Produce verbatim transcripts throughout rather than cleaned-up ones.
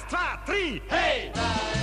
zwei, drei, hey!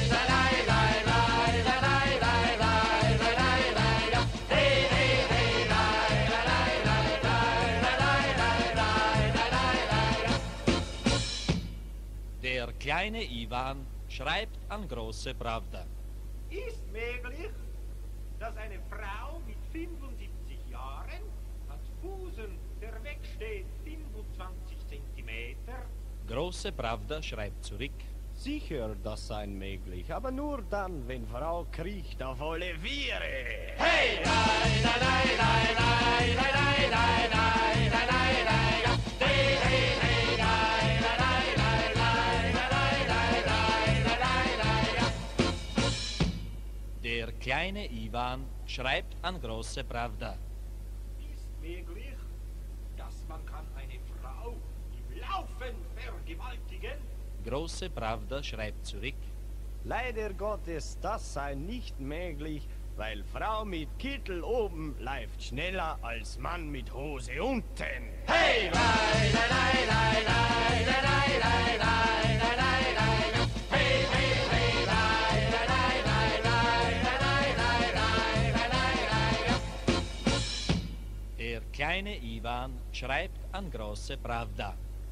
Der kleine Iwan schreibt an große Pravda. Ist möglich, dass eine Frau mit fünfundsiebzig Jahren, als Busen der Weg steht fünfundzwanzig Zentimeter, Große Pravda schreibt zurück. Sicher, das sei möglich, aber nur dann, wenn Frau kriecht auf alle Viere. hey! Nein, nein, nein, nein, nein, nein, nein, nein, nein, nein, nein, nein, hey, hey, hey, nein, nein, nein, nein, nein, nein, nein, nein, nein, nein, nein. Der kleine Iwan schreibt an große Pravda. Ist möglich, dass man kann eine Frau im Laufen vergewaltigen? Große Pravda schreibt zurück. Leider Gottes, das sei nicht möglich, weil Frau mit Kittel oben läuft schneller als Mann mit Hose unten. Hey, nein, nein, nein, nein, nein, nein, nein, nein, nein, nein, nein, nein, hey, hey, hey, nein, nein, nein, nein, nein, nein, nein, nein, nein, nein, nein. Der kleine Iwan schreibt an große Pravda.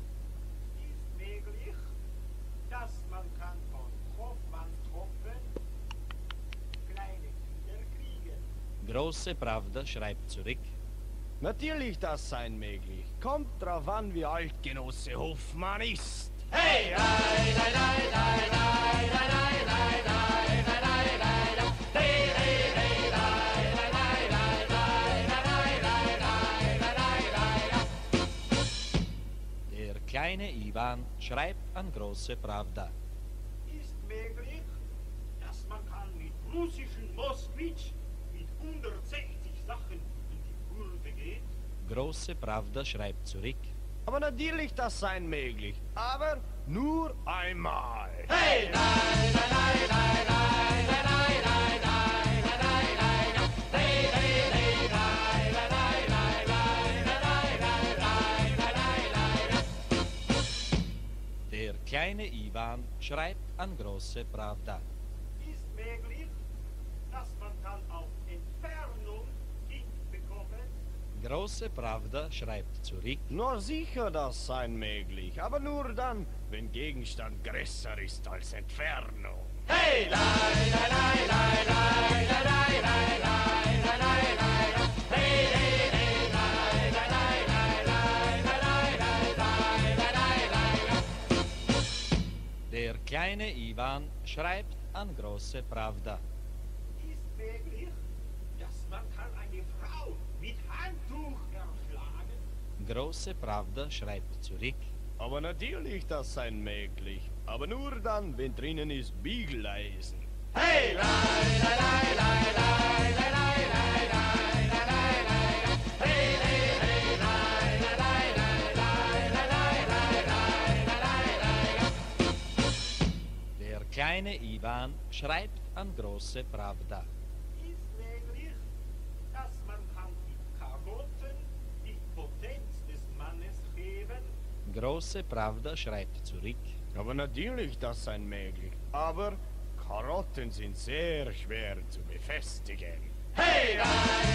Ist möglich, dass man kann von Hofmann-Tropfen kleine Kinder kriegen? Große Pravda schreibt zurück. Natürlich, das sei möglich. Kommt drauf an, wie alt Genosse Hoffmann ist. Hey, nein, nein, nein, nein, nein, nein, nein, nein, nein, nein, nein, nein, hey, hey, hey, nein, nein, nein, nein, nein, nein, nein, nein, nein, nein, nein. Der kleine Iwan schreibt an große Pravda. Ist möglich, dass man kann mit russischen Moskwitsch mit hundertsechzig Sachen in die Kurve gehen? Große Pravda schreibt zurück. Aber natürlich, das sei möglich. Aber nur einmal. Hey, nein, nein, nein, nein, nein, nein, nein, nein, nein, nein, nein, nein, hey, hey, hey, nein, nein, nein, nein, nein, nein, nein, nein, nein, nein. Der kleine Iwan schreibt an große Pravda. Ist möglich, dass man kann auf Entfernung Kind bekommen? Große Pravda schreibt zurück. Nur sicher, das sei möglich. Aber nur dann, wenn Gegenstand größer ist als Entfernung. Hey, nein, nein, nein, nein, nein, nein, nein, nein, nein, nein, nein, nein, hey, hey, hey, nein, nein, nein, nein, nein, nein, nein, nein, nein, nein. Der kleine Iwan schreibt an große Pravda. Ist möglich, dass man kann eine Frau mit Handtuch erschlagen? Große Pravda schreibt zurück. Aber natürlich, das sei möglich. Aber nur dann, wenn drinnen ist Biegeleisen. Hey, nein, nein, nein, nein, nein, nein, nein, nein, nein, nein, nein, nein, hey, hey, hey, nein, nein, nein, nein, nein, nein, nein, nein, nein, nein. Der kleine Iwan schreibt an große Pravda. Ist möglich, dass man kann mit Karotten die Potenz des Mannes heben? Große Pravda schreibt zurück. Aber natürlich, das sei möglich. Aber Karotten sind sehr schwer zu befestigen. Hey, nein,